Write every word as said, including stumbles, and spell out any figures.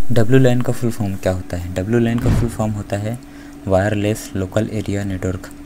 W लैन का full form क्या होता है? डब्ल्यू लैन का फुल फॉर्म होता है वायरलेस लोकल एरिया नेटवर्क।